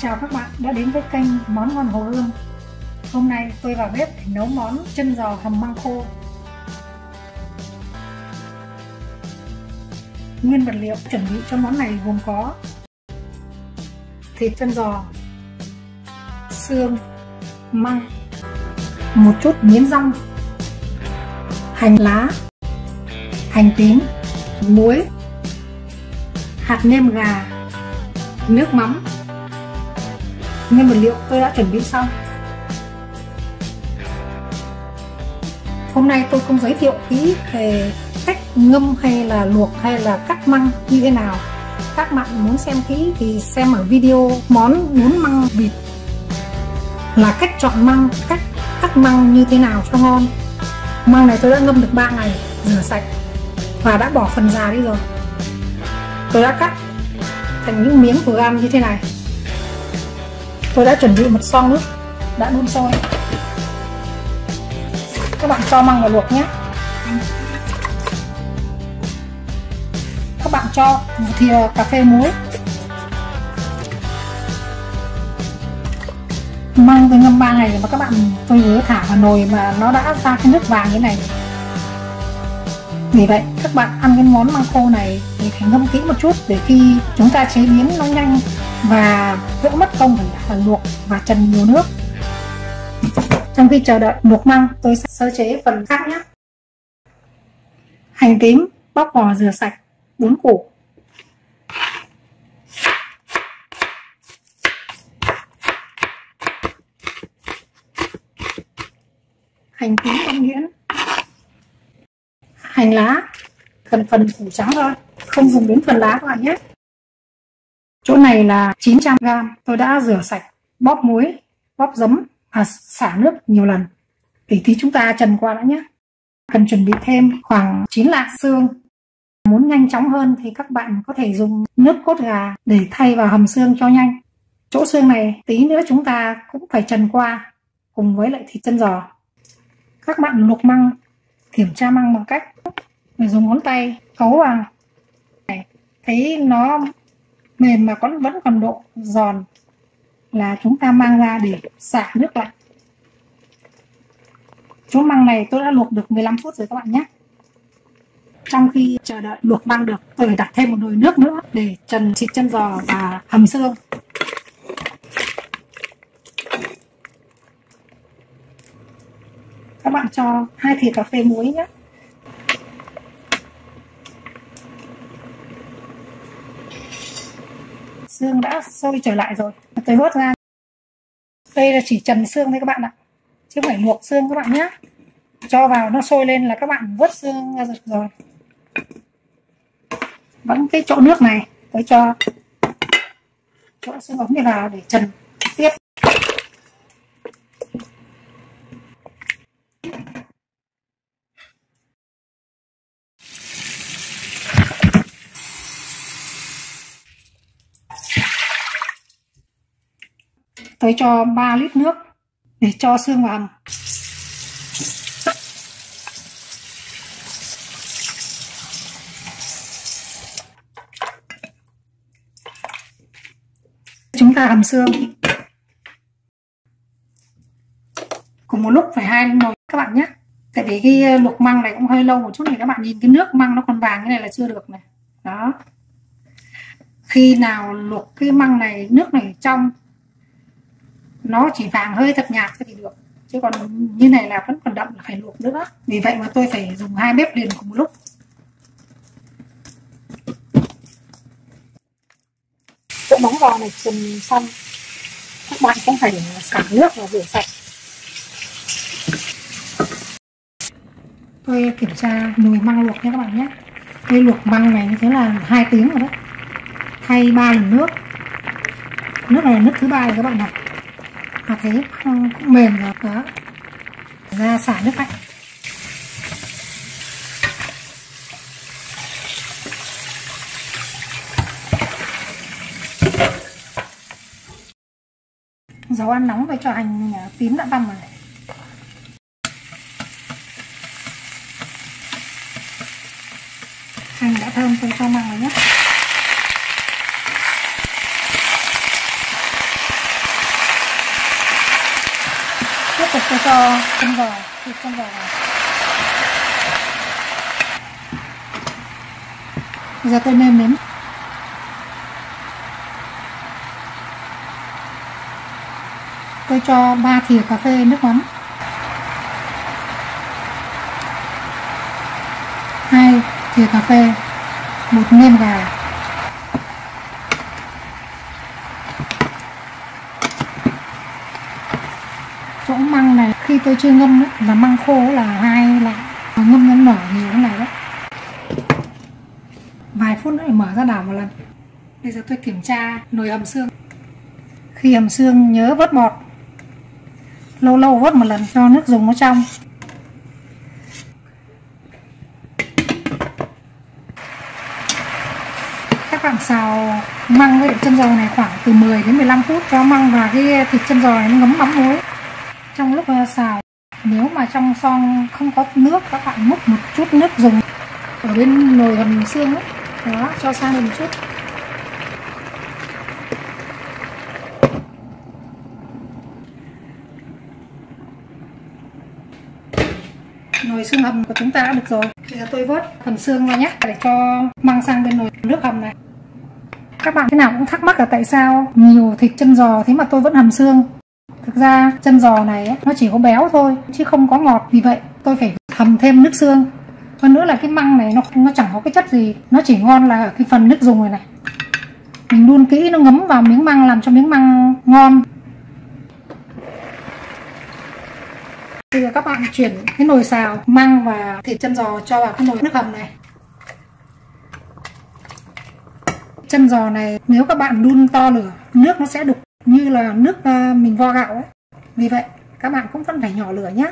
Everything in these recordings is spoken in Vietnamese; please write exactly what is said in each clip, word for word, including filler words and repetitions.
Chào các bạn đã đến với kênh Món Ngon Hồ Hương. Hôm nay tôi vào bếp để nấu món chân giò hầm măng khô. Nguyên vật liệu chuẩn bị cho món này gồm có thịt chân giò, xương, măng, một chút miến rong, hành lá, hành tím, muối, hạt nêm gà, nước mắm. Nguyên vật liệu tôi đã chuẩn bị xong. Hôm nay tôi không giới thiệu kỹ về cách ngâm hay là luộc hay là cắt măng như thế nào. Các bạn muốn xem kỹ thì xem ở video món bún măng vịt, là cách chọn măng, cách cắt măng như thế nào cho ngon. Măng này tôi đã ngâm được ba ngày, rửa sạch và đã bỏ phần già đi rồi. Tôi đã cắt thành những miếng vừa ăn như thế này. Tôi đã chuẩn bị một xoong nước đã đun sôi. Các bạn cho măng vào luộc nhé. Các bạn cho một thìa cà phê muối. Măng tôi ngâm ba ngày rồi mà các bạn, tôi vừa thả vào nồi mà nó đã ra cái nước vàng như này. Vì vậy các bạn ăn cái món măng khô này thì phải ngâm kỹ một chút để khi chúng ta chế biến nó nhanh và đỡ mất công phải luộc và trần nhiều nước. Trong khi chờ đợi luộc măng, tôi sẽ sơ chế phần khác nhé. Hành tím bóc vỏ rửa sạch, bốn củ. Hành tím không nhuyễn. Hành lá, cần phần củ trắng thôi, không dùng đến phần lá các bạn nhé. Chỗ này là chín trăm gam, tôi đã rửa sạch, bóp muối, bóp giấm và xả nước nhiều lần. Để tí chúng ta trần qua đã nhé. Cần chuẩn bị thêm khoảng chín lạng xương. Muốn nhanh chóng hơn thì các bạn có thể dùng nước cốt gà để thay vào hầm xương cho nhanh. Chỗ xương này tí nữa chúng ta cũng phải trần qua cùng với lại thịt chân giò. Các bạn luộc măng, kiểm tra măng bằng cách phải dùng ngón tay cấu vào. Thấy nó mềm mà còn vẫn còn độ giòn là chúng ta mang ra để xả nước lại. Chỗ măng này tôi đã luộc được mười lăm phút rồi các bạn nhé. Trong khi chờ đợi luộc măng được, tôi phải đặt thêm một nồi nước nữa để trần thịt chân giò và hầm xương. Các bạn cho hai thìa cà phê muối nhé. Xương đã sôi trở lại rồi, tôi vớt ra. Đây là chỉ trần xương thôi các bạn ạ, chứ không phải luộc xương các bạn nhé. Cho vào nó sôi lên là các bạn vớt xương ra rồi. Vẫn cái chỗ nước này tôi cho chỗ xương ống này vào để trần tiếp. Tôi cho ba lít nước để cho xương vào hầm. Chúng ta hầm xương cùng một lúc phải hai nồi các bạn nhé. Tại vì cái luộc măng này cũng hơi lâu một chút này, các bạn nhìn cái nước măng nó còn vàng như này là chưa được này. Đó. Khi nào luộc cái măng này, nước này trong, nó chỉ vàng hơi thật nhạt thì được, chứ còn như này là vẫn còn đậm là phải luộc nữa. Vì vậy mà tôi phải dùng hai bếp liền cùng một lúc. Chỗ bóng giò này trần xong, các bạn cũng phải xả nước và rửa sạch. Tôi kiểm tra nồi măng luộc nha các bạn nhé. Đây luộc măng này như thế là hai tiếng rồi đấy, thay ba lần nước. Nước này là nước thứ ba rồi các bạn ạ. À thấy cũng mềm rồi đó. Ra xả nước lạnh. Dầu ăn nóng với cho hành tím đã băm rồi. Hành đã thơm, tôi cho măng vào nhé. tục tôi cho chân giò, thịt chân giò vào. Bây giờ tôi nêm nếm. Tôi cho ba thìa cà phê nước mắm, hai thìa cà phê bột nêm gà, chỗ măng này khi tôi chưa ngâm ấy, là măng khô là hai lạng, ngâm nó nở nhiều cái này đó. Vài phút nữa để mở ra đảo một lần. Bây giờ tôi kiểm tra nồi hầm xương. Khi hầm xương nhớ vớt bọt, lâu lâu vớt một lần cho nước dùng nó trong. Các bạn xào măng với chân giò này khoảng từ mười đến mười lăm phút cho măng và cái thịt chân giò này nó ngấm mắm muối. Trong lúc xào, nếu mà trong xoong không có nước, các bạn múc một chút nước dùng ở bên nồi hầm xương ấy. Đó, cho sang một chút. Nồi xương hầm của chúng ta đã được rồi. Bây giờ tôi vớt phần xương ra nhé, để cho măng sang bên nồi nước hầm này. Các bạn thế nào cũng thắc mắc là tại sao nhiều thịt chân giò thế mà tôi vẫn hầm xương. Thực ra chân giò này ấy, nó chỉ có béo thôi chứ không có ngọt, vì vậy tôi phải hầm thêm nước xương. Hơn nữa là cái măng này nó nó chẳng có cái chất gì, nó chỉ ngon là ở cái phần nước dùng này này. Mình đun kỹ nó ngấm vào miếng măng làm cho miếng măng ngon. Bây giờ các bạn chuyển cái nồi xào măng và thịt chân giò cho vào cái nồi nước hầm này. Chân giò này nếu các bạn đun to lửa, nước nó sẽ đục như là nước mình vo gạo ấy. Vì vậy các bạn cũng vẫn phải nhỏ lửa nhé.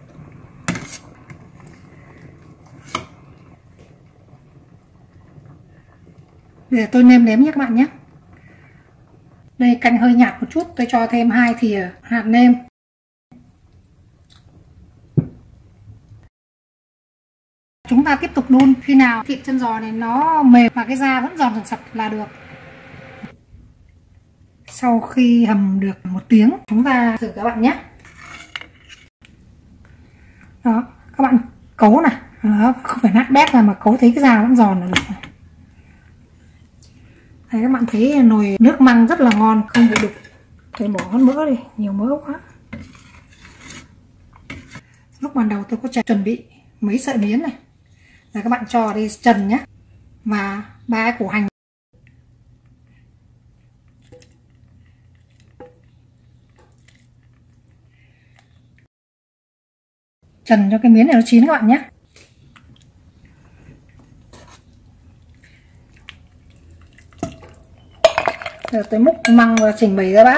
Bây giờ tôi nêm nếm nhé các bạn nhé. Đây canh hơi nhạt một chút, tôi cho thêm hai thìa hạt nêm. Chúng ta tiếp tục đun khi nào thịt chân giò này nó mềm và cái da vẫn giòn sật là được. Sau khi hầm được một tiếng, chúng ta thử các bạn nhé. Đó, các bạn cấu này, đó, không phải nát bét ra mà cấu thấy cái da vẫn giòn là được. Đấy, các bạn thấy nồi nước măng rất là ngon, không bị đục. Tôi bỏ con mỡ đi, nhiều mỡ quá. Lúc ban đầu tôi có chuẩn bị mấy sợi miến này. Rồi các bạn cho đi trần nhé. Và ba củ hành. Trần cho cái miến này nó chín các bạn nhé. Giờ tôi múc măng và trình bày ra bát.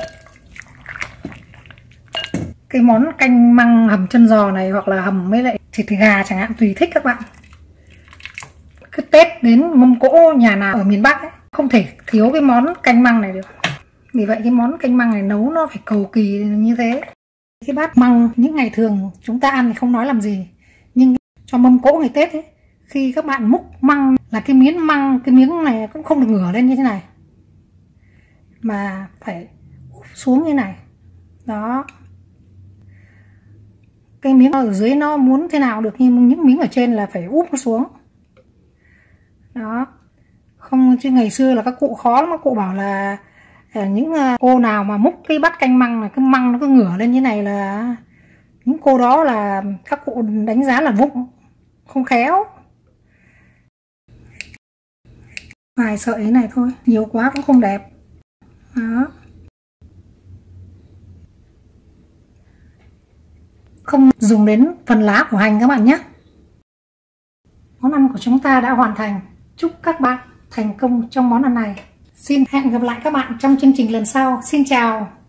Cái món canh măng hầm chân giò này hoặc là hầm với lại thịt gà chẳng hạn, tùy thích các bạn. Cứ Tết đến mâm cỗ nhà nào ở miền Bắc ấy, không thể thiếu cái món canh măng này được. Vì vậy cái món canh măng này nấu nó phải cầu kỳ như thế. Cái bát măng những ngày thường chúng ta ăn thì không nói làm gì, nhưng cho mâm cỗ ngày Tết ấy, khi các bạn múc măng là cái miếng măng, cái miếng này cũng không được ngửa lên như thế này, mà phải úp xuống như này. Đó, cái miếng ở dưới nó muốn thế nào được, nhưng những miếng ở trên là phải úp nó xuống. Đó, không chứ ngày xưa là các cụ khó lắm, các cụ bảo là những cô nào mà múc cái bát canh măng là cái măng nó cứ ngửa lên như này là những cô đó là các cụ đánh giá là vụng, không khéo. Vài sợi thế này thôi, nhiều quá cũng không đẹp. Đó, không dùng đến phần lá của hành các bạn nhé. Món ăn của chúng ta đã hoàn thành. Chúc các bạn thành công trong món ăn này. Xin hẹn gặp lại các bạn trong chương trình lần sau. Xin chào.